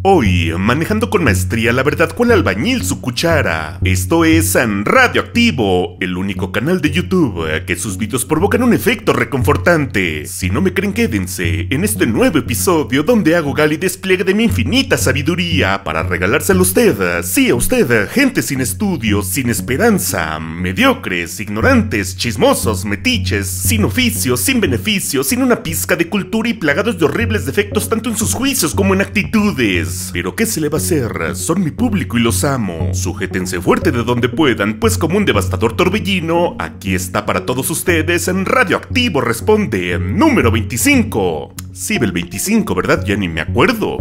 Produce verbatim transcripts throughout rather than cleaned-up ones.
Hoy, manejando con maestría la verdad cual albañil su cuchara. Esto es Radioactivo, el único canal de YouTube que sus vídeos provocan un efecto reconfortante. Si no me creen, quédense en este nuevo episodio donde hago gal y despliegue de mi infinita sabiduría para regalárselo a usted, sí a usted, gente sin estudios, sin esperanza, mediocres, ignorantes, chismosos, metiches, sin oficio, sin beneficios, sin una pizca de cultura y plagados de horribles defectos tanto en sus juicios como en actitudes. Pero ¿qué se le va a hacer? Son mi público y los amo. Sujétense fuerte de donde puedan, pues como un devastador torbellino, aquí está para todos ustedes en Radioactivo Responde, número veinticinco. Sí, el veinticinco, ¿verdad? Ya ni me acuerdo.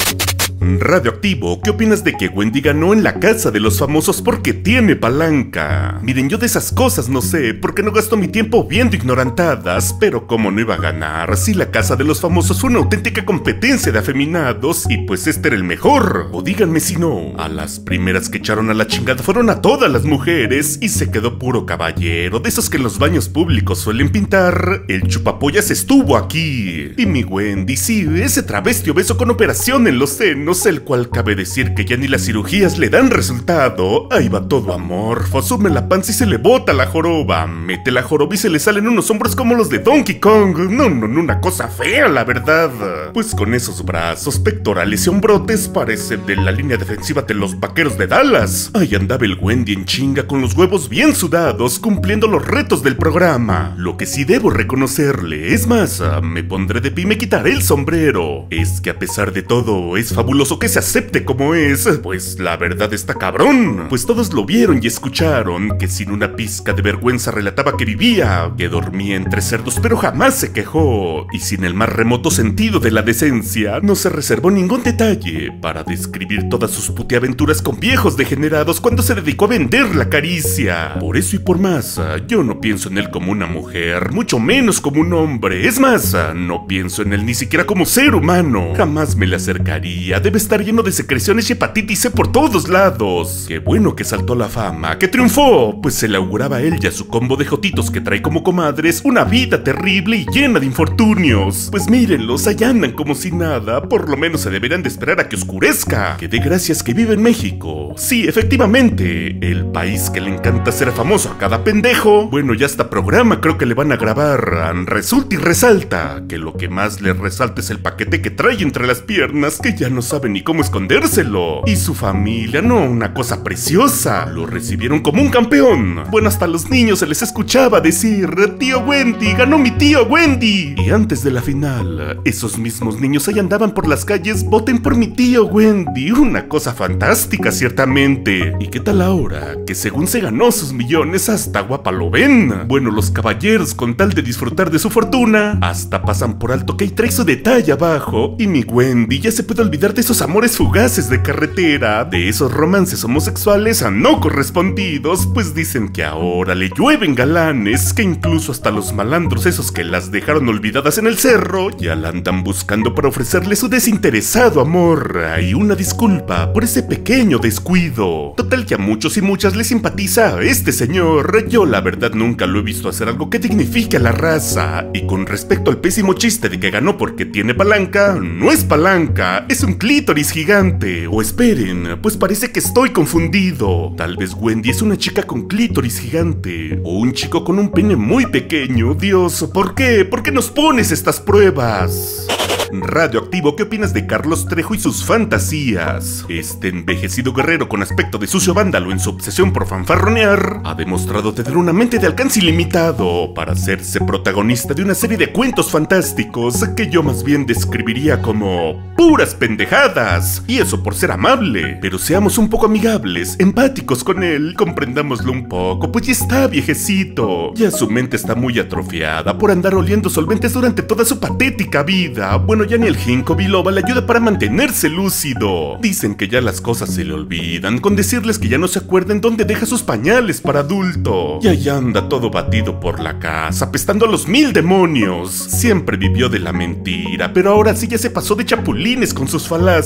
Radioactivo, ¿qué opinas de que Wendy ganó en la casa de los famosos porque tiene palanca? Miren, yo de esas cosas no sé, porque no gasto mi tiempo viendo ignorantadas, pero cómo no iba a ganar si la casa de los famosos fue una auténtica competencia de afeminados y pues este era el mejor. O díganme si no, a las primeras que echaron a la chingada fueron a todas las mujeres y se quedó puro caballero, de esos que en los baños públicos suelen pintar. El chupapollas estuvo aquí. Y mi Wendy, sí, ese travesti obeso con operación en los senos, el cual cabe decir que ya ni las cirugías le dan resultado. Ahí va todo amorfo, asume la panza y se le bota la joroba, mete la joroba y se le salen unos hombros como los de Donkey Kong. No, no, no, una cosa fea, la verdad. Pues con esos brazos, pectorales y hombrotes parece de la línea defensiva de los vaqueros de Dallas. Ahí andaba el Wendy en chinga con los huevos bien sudados, cumpliendo los retos del programa. Lo que sí debo reconocerle, es más, me pondré de pie y me quitaré el sombrero, es que a pesar de todo es fabuloso que se acepte como es, pues la verdad está cabrón. Pues todos lo vieron y escucharon, que sin una pizca de vergüenza relataba que vivía, que dormía entre cerdos pero jamás se quejó, y sin el más remoto sentido de la decencia, no se reservó ningún detalle para describir todas sus puteaventuras con viejos degenerados cuando se dedicó a vender la caricia. Por eso y por más, yo no pienso en él como una mujer, mucho menos como un hombre. Es más, no pienso en él ni siquiera como ser humano. Jamás me le acercaría. Debe estar lleno de secreciones y hepatitis C por todos lados. Qué bueno que saltó a la fama, que triunfó, pues se le auguraba a él y a su combo de jotitos que trae como comadres una vida terrible y llena de infortunios. Pues mírenlos, allá andan como si nada, por lo menos se deberían de esperar a que oscurezca. Que de gracias que vive en México. Sí, efectivamente, el país que le encanta ser famoso a cada pendejo. Bueno, ya hasta programa creo que le van a grabar. Resulta y resalta que lo que más le resalta es el paquete que trae entre las piernas, que ya no sabe ni cómo escondérselo. Y su familia, no, una cosa preciosa. Lo recibieron como un campeón. Bueno, hasta a los niños se les escuchaba decir: tío Wendy, ganó mi tío Wendy. Y antes de la final, esos mismos niños ahí andaban por las calles: voten por mi tío Wendy. Una cosa fantástica, ciertamente. ¿Y qué tal ahora? Que según se ganó sus millones, hasta guapa lo ven. Bueno, los caballeros, con tal de disfrutar de su fortuna, hasta pasan por alto que ahí trae su detalle abajo. Y mi Wendy ya se puede olvidar de esos amores fugaces de carretera, de esos romances homosexuales a no correspondidos, pues dicen que ahora le llueven galanes, que incluso hasta los malandros esos que las dejaron olvidadas en el cerro ya la andan buscando para ofrecerle su desinteresado amor y una disculpa por ese pequeño descuido. Total que a muchos y muchas les simpatiza a este señor. Yo la verdad nunca lo he visto hacer algo que dignifique a la raza. Y con respecto al pésimo chiste de que ganó porque tiene palanca, no es palanca, es un clítoris gigante. O esperen, pues parece que estoy confundido. Tal vez Wendy es una chica con clítoris gigante, o un chico con un pene muy pequeño. Dios, ¿por qué? ¿Por qué nos pones estas pruebas? Radioactivo, ¿qué opinas de Carlos Trejo y sus fantasías? Este envejecido guerrero con aspecto de sucio vándalo en su obsesión por fanfarronear ha demostrado tener una mente de alcance ilimitado para hacerse protagonista de una serie de cuentos fantásticos que yo más bien describiría como puras pendejadas. Y eso por ser amable. Pero seamos un poco amigables, empáticos con él, comprendámoslo un poco, pues ya está viejecito. Ya su mente está muy atrofiada por andar oliendo solventes durante toda su patética vida. Bueno, ya ni el ginkgo biloba le ayuda para mantenerse lúcido. Dicen que ya las cosas se le olvidan con decirles que ya no se acuerden dónde deja sus pañales para adulto. Y ahí anda todo batido por la casa, apestando a los mil demonios. Siempre vivió de la mentira, pero ahora sí ya se pasó de chapulines con sus falacias.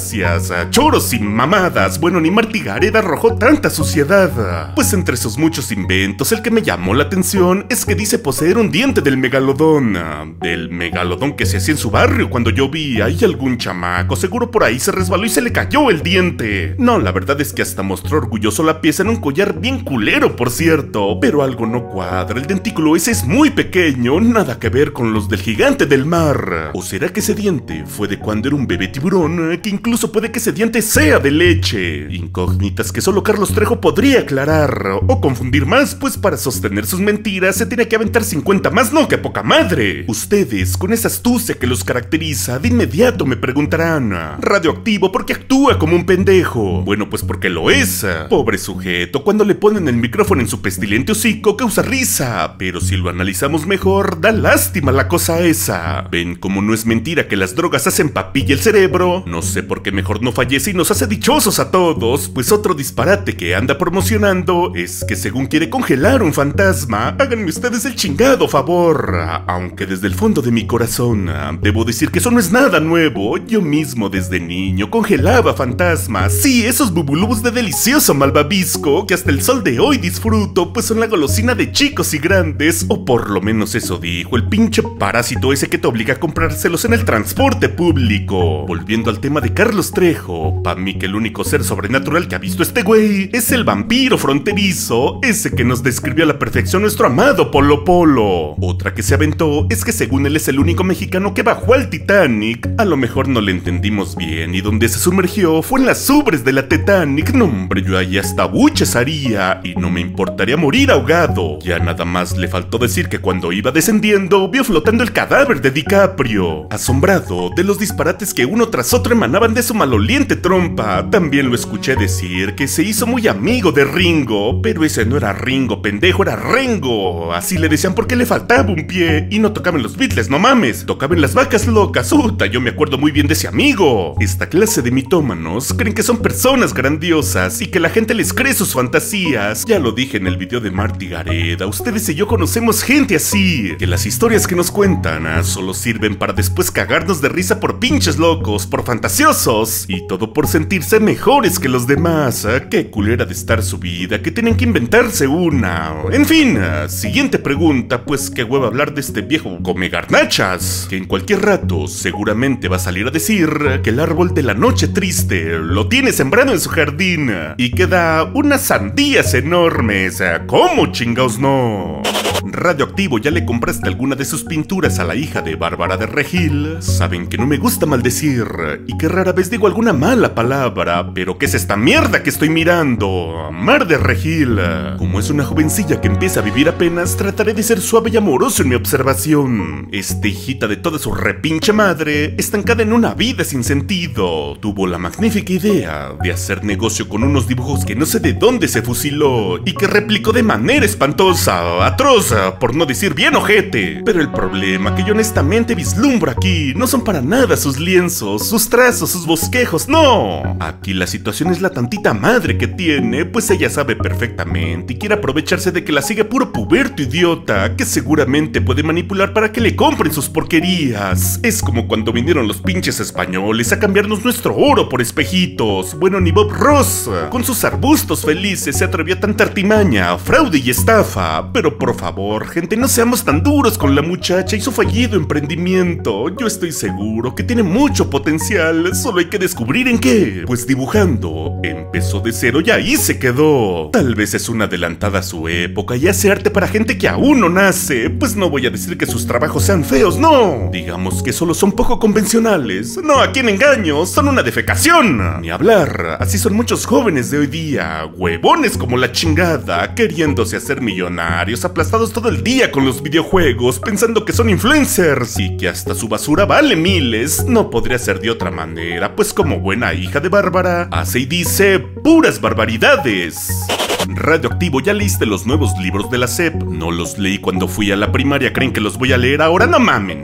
falacias, choros y mamadas. Bueno, ni Martí Gareda arrojó tanta suciedad. Pues entre sus muchos inventos, el que me llamó la atención es que dice poseer un diente del megalodón. Del megalodón que se hacía en su barrio cuando yo vi. Hay algún chamaco, seguro por ahí se resbaló y se le cayó el diente. No, la verdad es que hasta mostró orgulloso la pieza en un collar bien culero, por cierto. Pero algo no cuadra, el dentículo ese es muy pequeño, nada que ver con los del gigante del mar. ¿O será que ese diente fue de cuando era un bebé tiburón? Que incluso puede que ese diente sea de leche. Incógnitas que solo Carlos Trejo podría aclarar. O confundir más, pues para sostener sus mentiras se tiene que aventar cincuenta más, no, que poca madre. Ustedes, con esa astucia que los caracteriza, de inmediato me preguntarán: radioactivo, ¿por qué actúa como un pendejo? Bueno, pues porque lo es. Pobre sujeto, cuando le ponen el micrófono en su pestilente hocico causa risa, pero si lo analizamos mejor, da lástima la cosa esa. ¿Ven cómo no es mentira que las drogas hacen papilla el cerebro? No sé por qué mejor no fallece y nos hace dichosos a todos. Pues otro disparate que anda promocionando es que según quiere congelar un fantasma. Háganme ustedes el chingado favor. Aunque desde el fondo de mi corazón debo decir que eso no es nada nuevo. Yo mismo desde niño congelaba fantasmas. Sí, esos bubulubus de delicioso malvavisco que hasta el sol de hoy disfruto, pues son la golosina de chicos y grandes. O por lo menos eso dijo el pinche parásito ese que te obliga a comprárselos en el transporte público. Volviendo al tema de Carlos Trejo, pa' mí que el único ser sobrenatural que ha visto este güey es el vampiro fronterizo, ese que nos describió a la perfección nuestro amado Polo Polo. Otra que se aventó es que según él es el único mexicano que bajó al Titanic. A lo mejor no le entendimos bien y donde se sumergió fue en las ubres de la Titanic. No hombre, yo ahí hasta buches haría y no me importaría morir ahogado. Ya nada más le faltó decir que cuando iba descendiendo vio flotando el cadáver de DiCaprio. Asombrado de los disparates que uno tras otro emanaban de su maloliente trompa, también lo escuché decir que se hizo muy amigo de Ringo, pero ese no era Ringo, pendejo, era Rengo. Así le decían porque le faltaba un pie y no tocaban los Beatles, no mames, tocaban las vacas locas. Uta, yo me acuerdo muy bien de ese amigo. Esta clase de mitómanos creen que son personas grandiosas y que la gente les cree sus fantasías. Ya lo dije en el video de Martí Gareda, ustedes y yo conocemos gente así, que las historias que nos cuentan ah, solo sirven para después cagarnos de risa por pinches locos, por fantasiosos, y todo por sentirse mejores que los demás. Ah, qué culera de estar su vida, que tienen que inventarse una. En fin, ah, siguiente pregunta, pues qué hueva hablar de este viejo come garnachas, que en cualquier rato seguramente va a salir a decir que el árbol de la noche triste lo tiene sembrado en su jardín y que da unas sandías enormes. ¿Cómo chingaos no? Radioactivo, ¿ya le compraste alguna de sus pinturas a la hija de Bárbara de Regil? Saben que no me gusta maldecir y que rara vez digo alguna mala palabra, pero ¿qué es esta mierda que estoy mirando? Mar de Regil. Como es una jovencilla que empieza a vivir apenas, trataré de ser suave y amoroso en mi observación. Esta hijita de toda su repinche madre, estancada en una vida sin sentido, tuvo la magnífica idea de hacer negocio con unos dibujos que no sé de dónde se fusiló y que replicó de manera espantosa, atroz, por no decir bien ojete. Pero el problema que yo honestamente vislumbro aquí no son para nada sus lienzos, sus trazos, sus bosquejos, no. Aquí la situación es la tantita madre que tiene, pues ella sabe perfectamente y quiere aprovecharse de que la sigue puro puberto idiota, que seguramente puede manipular para que le compren sus porquerías. Es como cuando vinieron los pinches españoles a cambiarnos nuestro oro por espejitos. Bueno, ni Bob Ross, con sus arbustos felices, se atrevió a tanta artimaña, fraude y estafa. Pero por favor, gente, no seamos tan duros con la muchacha y su fallido emprendimiento. Yo estoy seguro que tiene mucho potencial, solo hay que descubrir en qué. Pues dibujando, empezó de cero y ahí se quedó. Tal vez es una adelantada a su época y hace arte para gente que aún no nace. Pues no voy a decir que sus trabajos sean feos, no. Digamos que solo son poco convencionales. No, ¿a quién engaño? Son una defecación. Ni hablar, así son muchos jóvenes de hoy día, huevones como la chingada, queriéndose hacer millonarios, aplastados todo el día con los videojuegos, pensando que son influencers y que hasta su basura vale miles. No podría ser de otra manera, pues como buena hija de Bárbara, hace y dice puras barbaridades. Radioactivo, ¿ya leíste los nuevos libros de la S E P? No los leí cuando fui a la primaria, ¿creen que los voy a leer ahora? No mamen.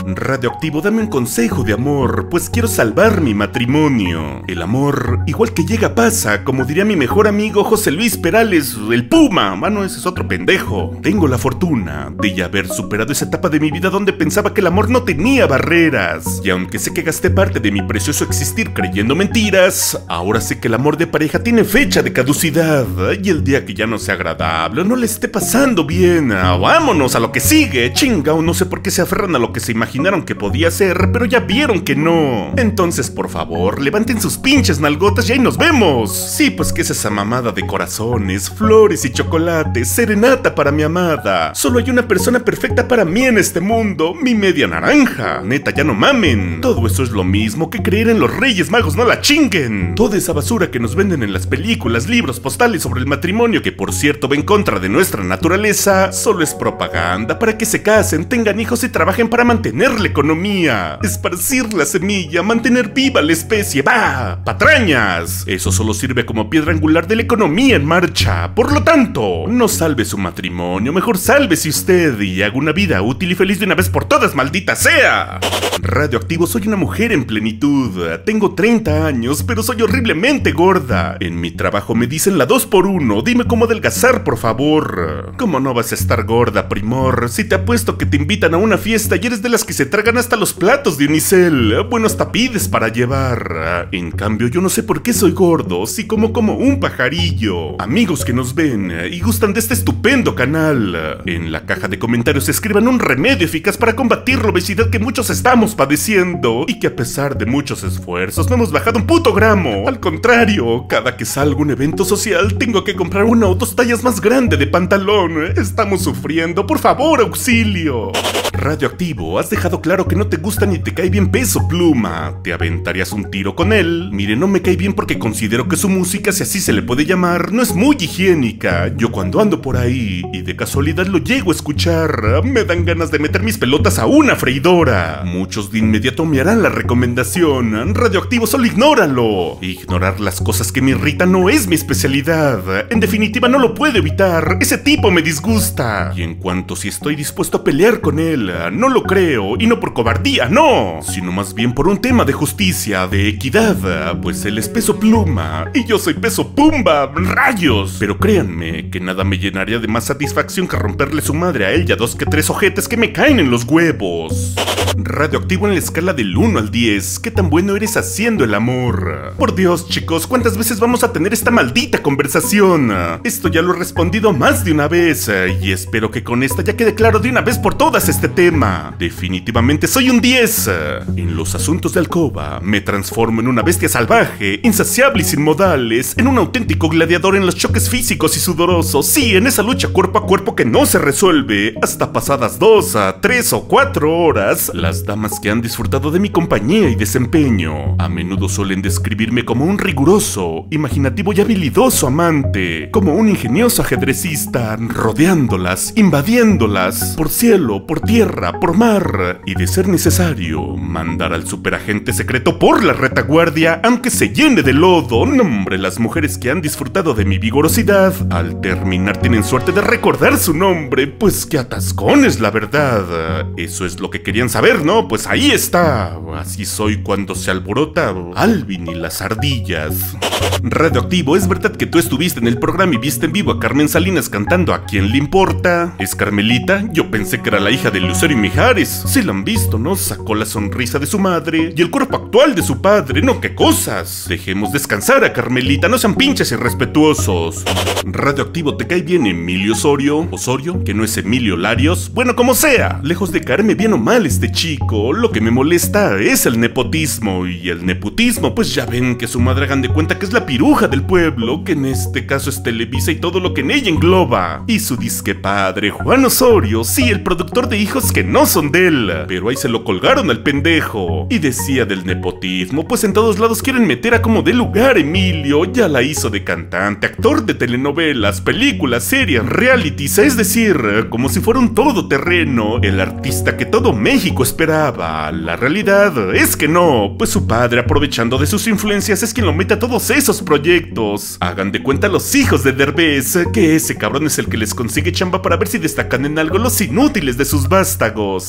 Radioactivo, dame un consejo de amor, pues quiero salvar mi matrimonio. El amor, igual que llega, pasa, como diría mi mejor amigo José Luis Perales, el Puma. Mano, ese es otro pendejo. Tengo la fortuna de ya haber superado esa etapa de mi vida donde pensaba que el amor no tenía barreras. Y aunque sé que gasté parte de mi precioso existir creyendo mentiras, ahora sé que el amor de pareja tiene fecha de caducidad. Y el día que ya no sea agradable o no le esté pasando bien, vámonos a lo que sigue. Chinga, o no sé por qué se aferran a lo que se imaginaron que podía ser, pero ya vieron que no. Entonces, por favor, levanten sus pinches nalgotas y ahí nos vemos. Sí, pues que es esa mamada de corazones, flores y chocolates, serenata para mi amada. Solo hay una persona perfecta para mí en este mundo, mi media naranja. Neta, ya no mamen. Todo eso es lo mismo que creer en los Reyes Magos, no la chinguen. Toda esa basura que nos venden en las películas, libros, postales sobre el matrimonio, que por cierto va en contra de nuestra naturaleza, solo es propaganda para que se casen, tengan hijos y trabajen para mantener la economía. Esparcir la semilla, mantener viva la especie. ¡Bah! ¡Patrañas! Eso solo sirve como piedra angular de la economía en marcha. Por lo tanto, no salve su matrimonio, mejor sálvese usted y haga una vida útil y feliz de una vez por todas, maldita sea. Radioactivo, soy una mujer en plenitud. Tengo treinta años, pero soy horriblemente gorda. En mi trabajo me dicen la dos por uno. Dime cómo adelgazar, por favor. ¿Cómo no vas a estar gorda, primor? Si te apuesto que te invitan a una fiesta y eres de las que se tragan hasta los platos de unicel. Bueno, hasta pides para llevar. En cambio, yo no sé por qué soy gordo, si como como un pajarillo. Amigos que nos ven y gustan de este estupendo canal, en la caja de comentarios escriban un remedio eficaz para combatir la obesidad que muchos estamos padeciendo y que a pesar de muchos esfuerzos no hemos bajado un puto gramo. Al contrario, cada que salgo a un evento social tengo que comprar una o dos tallas más grande de pantalón. Estamos sufriendo, por favor, auxilio. Radioactivo, has dejado claro que no te gusta ni te cae bien Peso Pluma. ¿Te aventarías un tiro con él? Mire, no me cae bien porque considero que su música, si así se le puede llamar, no es muy higiénica. Yo cuando ando por ahí y de casualidad lo llego a escuchar, me dan ganas de meter mis pelotas a una freidora. Muchos de inmediato me harán la recomendación: Radioactivo, solo ignóralo. Ignorar las cosas que me irritan no es mi especialidad. En definitiva, no lo puedo evitar. Ese tipo me disgusta. Y en cuanto si estoy dispuesto a pelear con él, no lo creo, y no por cobardía, no, sino más bien por un tema de justicia, de equidad, pues él es Peso Pluma y yo soy Peso Pumba, rayos. Pero créanme que nada me llenaría de más satisfacción que romperle su madre a él y a dos que tres ojetes que me caen en los huevos. Radioactivo, en la escala del uno al diez, ¿qué tan bueno eres haciendo el amor? Por Dios, chicos, ¿cuántas veces vamos a tener esta maldita conversación? Esto ya lo he respondido más de una vez, y espero que con esta ya quede claro de una vez por todas este tema. Definitivamente soy un diez. En los asuntos de alcoba, me transformo en una bestia salvaje, insaciable y sin modales, en un auténtico gladiador en los choques físicos y sudorosos, sí, en esa lucha cuerpo a cuerpo que no se resuelve, hasta pasadas dos a tres o cuatro horas. Las damas que han disfrutado de mi compañía y desempeño a menudo suelen describirme como un riguroso, imaginativo y habilidoso amante, como un ingenioso ajedrecista, rodeándolas, invadiéndolas, por cielo, por tierra, por mar, y de ser necesario, mandar al superagente secreto por la retaguardia, aunque se llene de lodo. No, hombre, las mujeres que han disfrutado de mi vigorosidad, al terminar tienen suerte de recordar su nombre, pues qué atascones, la verdad. Eso es lo que querían saber, ¿no? Pues ahí está. Así soy cuando se alborota Alvin y las ardillas. Radioactivo, ¿es verdad que tú estuviste en el programa y viste en vivo a Carmen Salinas cantando A Quién Le Importa? ¿Es Carmelita? Yo pensé que era la hija de Lucero y Mijares. Si la han visto, ¿no? Sacó la sonrisa de su madre y el cuerpo actual de su padre. No, qué cosas. Dejemos descansar a Carmelita, no sean pinches irrespetuosos. Radioactivo, ¿te cae bien Emilio Osorio? ¿Osorio? ¿Que no es Emilio Larios? Bueno, como sea. Lejos de caerme bien o mal este chico, lo que me molesta es el nepotismo. Y el nepotismo, pues ya ven que su madre, hagan de cuenta que es la piruja del pueblo, que en este caso es Televisa y todo lo que en ella engloba. Y su disque padre, Juan Osorio, sí, el productor de hijos que no son de él, pero ahí se lo colgaron al pendejo. Y decía del nepotismo, pues en todos lados quieren meter a como de lugar Emilio. Ya la hizo de cantante, actor de telenovelas, películas, series, realities, es decir, como si fuera un todoterreno, el artista que todo México esperaba. La realidad es que no, pues su padre, aprovechando de sus influencias, es quien lo mete a todos esos proyectos. Hagan de cuenta los hijos de Derbez, que ese cabrón es el que les consigue chamba para ver si destacan en algo los inútiles de sus vástagos. Total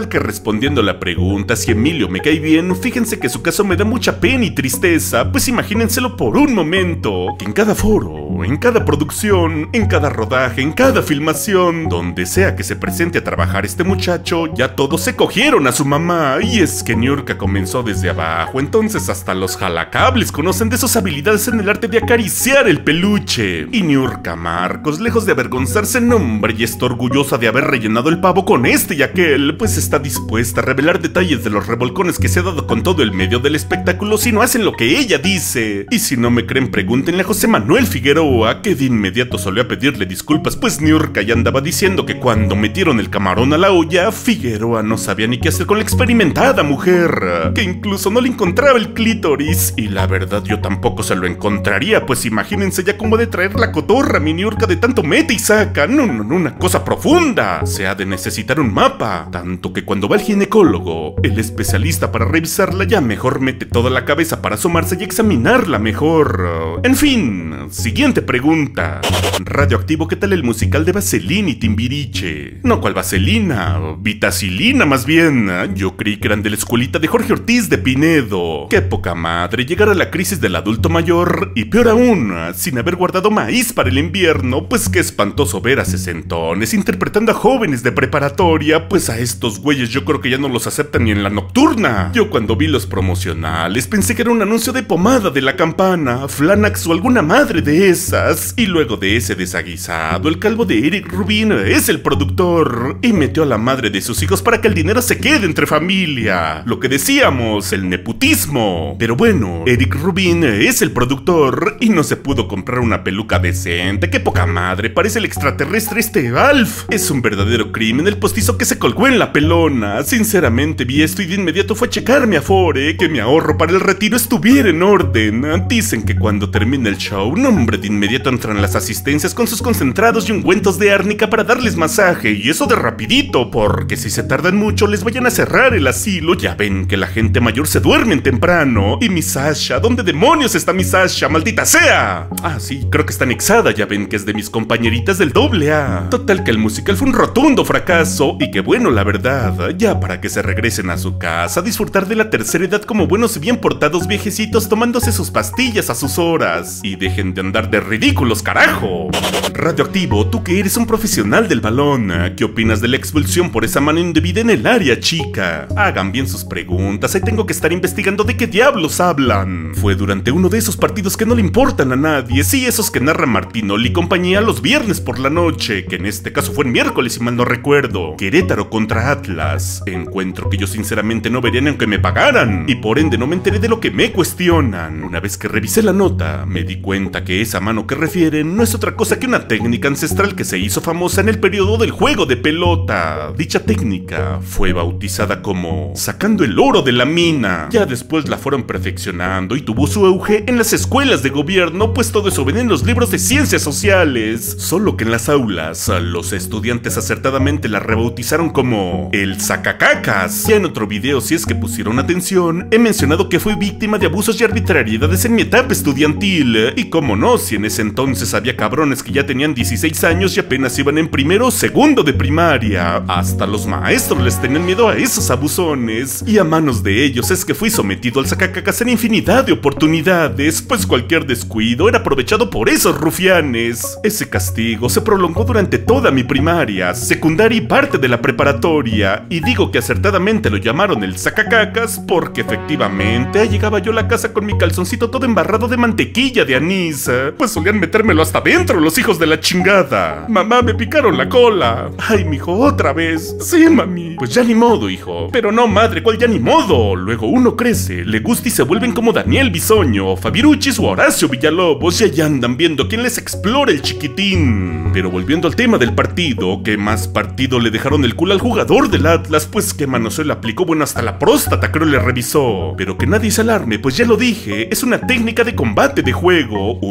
Total que respondiendo a la pregunta si Emilio me cae bien, fíjense que su caso me da mucha pena y tristeza, pues imagínenselo por un momento, que en cada foro, en cada producción, en cada rodaje, en cada filmación, donde sea que se presente a trabajar este muchacho, ya todos se cogieron a su mamá, y es que Niurka comenzó desde abajo, entonces hasta los jalacables conocen de sus habilidades en el arte de acariciar el peluche. Y Niurka Marcos, lejos de avergonzarse, nombre y está orgullosa de haber rellenado el pavo con este y aquel, pues está dispuesta a revelar detalles de los revolcones que se ha dado con todo el medio del espectáculo si no hacen lo que ella dice. Y si no me creen, pregúntenle a José Manuel Figueroa, que de inmediato salió a pedirle disculpas, pues Niurka ya andaba diciendo que cuando metieron el camarón a la olla, Figueroa no sabía ni qué hacer con la experimentada mujer, que incluso no le encontraba el clítoris. Y la verdad yo tampoco se lo encontraría, pues imagínense ya cómo de traer la cotorra mi Niurka de tanto mete y saca. No, no, no, una cosa profunda. Se ha de necesitar un mapa, tanto que cuando va al ginecólogo, el especialista para revisarla ya mejor mete toda la cabeza para asomarse y examinarla mejor. En fin, siguiente pregunta. Radioactivo, ¿qué tal el musical de Vaselina y Timbiriche? No, ¿cuál Vaselina? Vitacilina más bien. Yo creí que eran de la escuelita de Jorge Ortiz de Pinedo. Qué poca madre llegar a la crisis del adulto mayor y peor aún, sin haber guardado maíz para el invierno, pues qué espantoso ver a sesentones interpretando a jóvenes de preparatoria, pues a estos güeyes yo creo que ya no los aceptan ni en la nocturna. Yo cuando vi los promocionales pensé que era un anuncio de pomada de la campana, Flanax o alguna madre de esas, y luego de ese desaguisado, el calvo de Eric Rubin es el productor, y metió a la madre de sus hijos para que el dinero se quede entre familia. Lo que decíamos, el nepotismo. Pero bueno, Eric Rubin es el productor, y no se pudo comprar una peluca decente. Qué poca madre, parece el extraterrestre este Alf. Es un verdadero crimen el postizo que se colgó en la pelona. Sinceramente vi esto y de inmediato fue a checarme a Fore, que mi ahorro para el retiro estuviera en orden. Dicen que cuando termina el show, no hombre, de inmediato entran las asistencias con sus concentrados y ungüentos de árnica para darles masaje, y eso de rapidito, porque si se tardan mucho les vayan a cerrar el asilo. Ya ven que la gente mayor se duermen temprano. Y mi Sasha, ¿dónde demonios está mi Sasha, maldita sea? Ah, sí, creo que está anexada, ya ven que es de mis compañeritas del doble A. Total que el musical fue un rotundo fracaso, y que bueno, la verdad, ya para que se regresen a su casa a disfrutar de la tercera edad como buenos y bien portados viejecitos tomándose sus pastillas a sus horas, y dejen de andar de ridículos, carajo. Radioactivo, tú que eres un profesional del balón, ¿qué opinas de la expulsión por esa mano indebida en el área chica? Hagan bien sus preguntas, ahí tengo que estar investigando de qué diablos hablan. Fue durante uno de esos partidos que no le importan a nadie, sí, esos que narra Martinoli y compañía los viernes por la noche, que en este caso fue el miércoles si mal no recuerdo. Querétaro contra Atlas, encuentro que yo sinceramente no vería ni aunque me pagaran, y por ende no me enteré de lo que me cuestionan. Una vez que revisé la nota, me di cuenta que esa mano que refieren no es otra cosa que una técnica ancestral que se hizo famosa en el periodo del juego de pelota. Dicha técnica fue bautizada como sacando el oro de la mina. Ya después la fueron perfeccionando y tuvo su auge en las escuelas de gobierno, pues todo eso ven en los libros de ciencias sociales. Solo que en las aulas, los estudiantes acertadamente la rebautizaron como el sacacacas. Ya en otro video, si es que pusieron atención, he mencionado que fui víctima de abusos y arbitrariedades en mi etapa estudiantil. Y como no, si en ese entonces había cabrones que ya tenían dieciséis años y apenas iban en primero o segundo de primaria. Hasta los maestros les tenían miedo a esos abusones, y a manos de ellos es que fui sometido al sacacacas en infinidad de oportunidades, pues cualquier descuido era aprovechado por esos rufianes. Ese castigo se prolongó durante toda mi primaria, secundaria y parte de la preparatoria, y digo que acertadamente lo llamaron el sacacacas porque efectivamente ahí llegaba yo a la casa con mi calzoncito todo embarrado de mantequilla de anís, pues solían metérmelo hasta adentro los hijos de la chingada. Mamá, me picaron la cola. Ay, mijo, otra vez. Sí, mami. Pues ya ni modo, hijo. Pero no, madre, ¿cuál ya ni modo? Luego uno crece, le gusta y se vuelven como Daniel Bisoño, Fabiruchis o Horacio Villalobos, y allá andan viendo quién les explora el chiquitín. Pero volviendo al tema del partido, ¿qué más partido le dejaron el culo al jugador del Atlas? Pues que manoseó le aplicó, bueno, hasta la próstata creo le revisó. Pero que nadie se alarme, pues ya lo dije, es una técnica de combate de juego, un castigo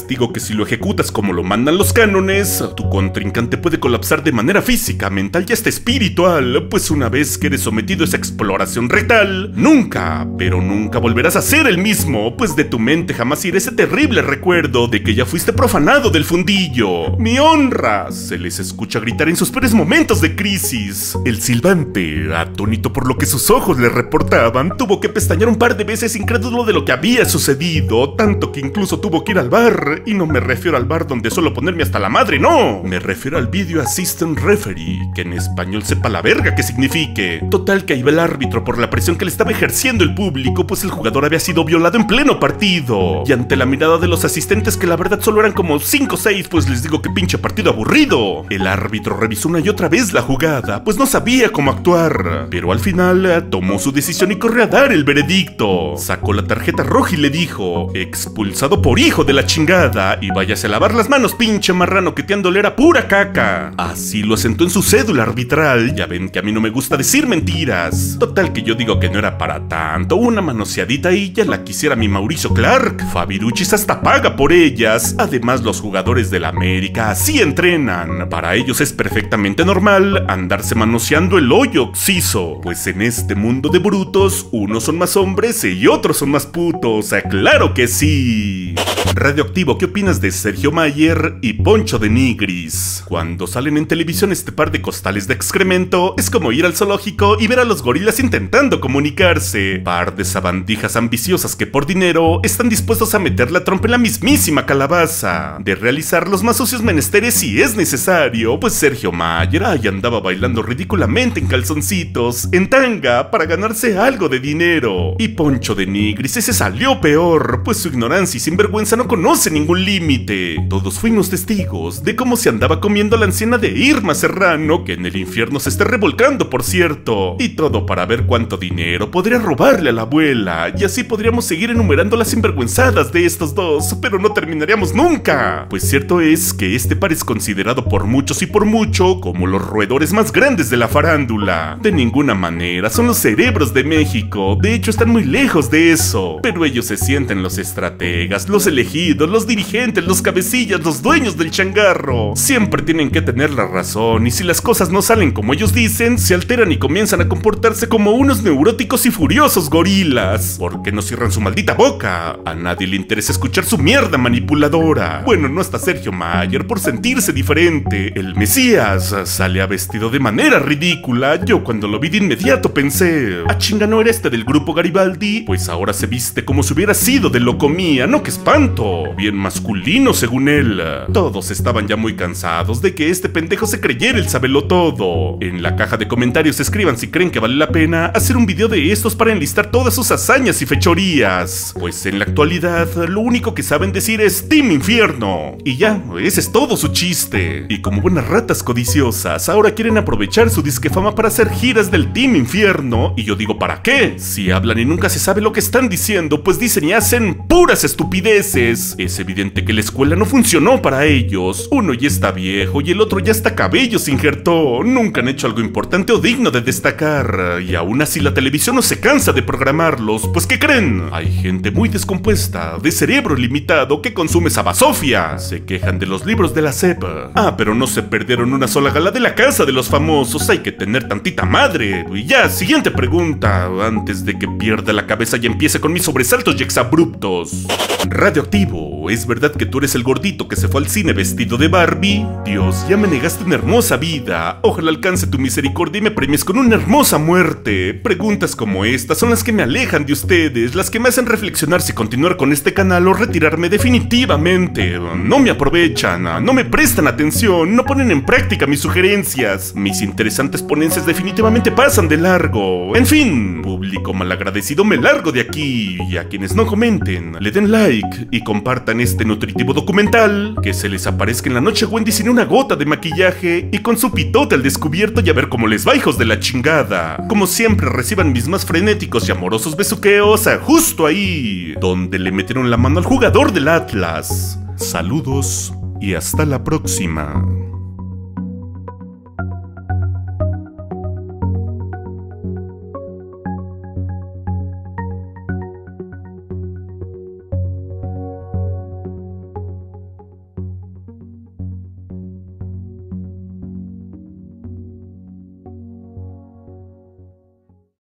castigo que si lo ejecutas como lo mandan los cánones, tu contrincante puede colapsar de manera física, mental y hasta espiritual, pues una vez que eres sometido a esa exploración rectal, nunca, pero nunca volverás a ser el mismo, pues de tu mente jamás irá ese terrible recuerdo de que ya fuiste profanado del fundillo. ¡Mi honra! Se les escucha gritar en sus peores momentos de crisis. El silbante, atónito por lo que sus ojos le reportaban, tuvo que pestañear un par de veces incrédulo de lo que había sucedido, tanto que incluso tuvo que ir al bar, y no me refiero al bar donde suelo ponerme hasta la madre, no, me refiero al Video Assistant Referee, que en español sepa la verga que signifique. Total que ahí va el árbitro por la presión que le estaba ejerciendo el público, pues el jugador había sido violado en pleno partido, y ante la mirada de los asistentes, que la verdad solo eran como cinco o seis, pues les digo que pinche partido aburrido, el árbitro revisó una y otra vez la jugada, pues no sabía cómo actuar, pero al final tomó su decisión y corrió a dar el veredicto. Sacó la tarjeta roja y le dijo: expulsado por hijo de la chingada, y váyase a lavar las manos, pinche marrano, que te han de oler a pura caca. Así lo asentó en su cédula arbitral. Ya ven que a mí no me gusta decir mentiras. Total que yo digo que no era para tanto, una manoseadita y ya la quisiera mi Mauricio Clark. Fabiruchis hasta paga por ellas. Además, los jugadores del América así entrenan. Para ellos es perfectamente normal andarse manoseando el hoyo oxiso, pues en este mundo de brutos, unos son más hombres y otros son más putos. ¡Claro que sí! Radioactivo, ¿qué opinas de Sergio Mayer y Poncho de Nigris? Cuando salen en televisión este par de costales de excremento, es como ir al zoológico y ver a los gorilas intentando comunicarse. Par de sabandijas ambiciosas que por dinero están dispuestos a meter la trompa en la mismísima calabaza, de realizar los más sucios menesteres si es necesario, pues Sergio Mayer ahí andaba bailando ridículamente en calzoncitos, en tanga, para ganarse algo de dinero. Y Poncho de Nigris ese salió peor, pues su ignorancia y sinvergüenza no conoce ningún límite. Todos fuimos testigos de cómo se andaba comiendo la anciana de Irma Serrano, que en el infierno se está revolcando, por cierto. Y todo para ver cuánto dinero podría robarle a la abuela, y así podríamos seguir enumerando las sinvergüenzadas de estos dos, pero no terminaríamos nunca. Pues cierto es que este par es considerado por muchos y por mucho como los roedores más grandes de la farándula. De ninguna manera son los cerebros de México, de hecho están muy lejos de eso, pero ellos se sienten los estrategas, los elegidos, los dirigentes, los cabecillas, los dueños del changarro. Siempre tienen que tener la razón, y si las cosas no salen como ellos dicen, se alteran y comienzan a comportarse como unos neuróticos y furiosos gorilas. ¿Por qué no cierran su maldita boca? A nadie le interesa escuchar su mierda manipuladora. Bueno, no hasta Sergio Mayer por sentirse diferente. El Mesías sale vestido de manera ridícula. Yo cuando lo vi de inmediato pensé: ¿a chinga no era este del grupo Garibaldi? Pues ahora se viste como si hubiera sido de Locomía, no que espanto. Bien masculino según él. Todos estaban ya muy cansados de que este pendejo se creyera el sabelotodo. En la caja de comentarios escriban si creen que vale la pena hacer un video de estos para enlistar todas sus hazañas y fechorías, pues en la actualidad lo único que saben decir es Team Infierno. Y ya, ese es todo su chiste. Y como buenas ratas codiciosas, ahora quieren aprovechar su disque fama para hacer giras del Team Infierno. Y yo digo, ¿para qué? Si hablan y nunca se sabe lo que están diciendo, pues dicen y hacen puras estupideces. Es evidente que la escuela no funcionó para ellos. Uno ya está viejo y el otro ya hasta cabello se injertó. Nunca han hecho algo importante o digno de destacar. Y aún así la televisión no se cansa de programarlos. Pues ¿qué creen? Hay gente muy descompuesta, de cerebro limitado, que consume sabasofia. Se quejan de los libros de la S E P. Ah, pero no se perdieron una sola gala de la casa de los famosos. Hay que tener tantita madre. Y ya, siguiente pregunta, antes de que pierda la cabeza y empiece con mis sobresaltos y exabruptos. Radioactivo, ¿es verdad que tú eres el gordito que se fue al cine vestido de Barbie? Dios, ya me negaste una hermosa vida. Ojalá alcance tu misericordia y me premies con una hermosa muerte. Preguntas como estas son las que me alejan de ustedes, las que me hacen reflexionar si continuar con este canal o retirarme definitivamente. No me aprovechan, no me prestan atención, no ponen en práctica mis sugerencias. Mis interesantes ponencias definitivamente pasan de largo. En fin, público malagradecido, me largo de aquí. Y a quienes no comenten, le den like y compartan este nutritivo documental. Que se les aparezca en la noche Wendy sin una gota de maquillaje y con su pitote al descubierto, y a ver cómo les va, hijos de la chingada. Como siempre, reciban mis más frenéticos y amorosos besuqueos a justo ahí donde le metieron la mano al jugador del Atlas. Saludos y hasta la próxima.